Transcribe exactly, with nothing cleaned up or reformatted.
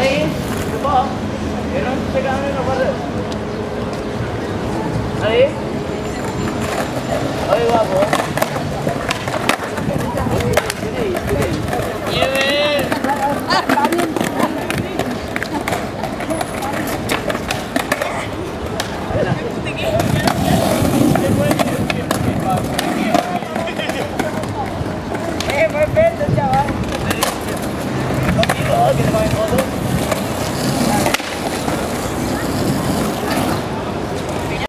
Ahí, coba. Meron sa kanan na pala. Ahí. Ahí, wabo.